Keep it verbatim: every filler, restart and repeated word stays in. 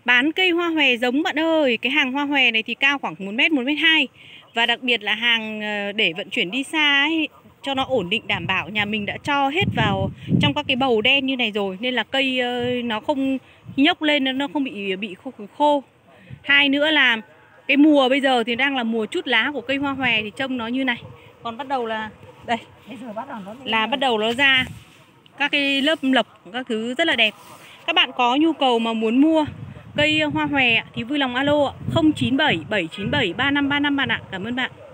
Bán cây hoa hòe giống bạn ơi. Cái hàng hoa hòe này thì cao khoảng một mét, một mét hai. Và đặc biệt là hàng để vận chuyển đi xa ấy, cho nó ổn định đảm bảo. Nhà mình đã cho hết vào trong các cái bầu đen như này rồi, nên là cây nó không nhốc lên, nó không bị bị khô, khô. Hai nữa là cái mùa bây giờ thì đang là mùa trút lá của cây hoa hòe thì trông nó như này. Còn bắt đầu là đây là bắt đầu nó ra các cái lớp lộc, các thứ rất là đẹp. Các bạn có nhu cầu mà muốn mua cây hoa hòe thì vui lòng alo không chín bảy bảy chín bảy ba năm ba năm bạn ạ. Cảm ơn bạn.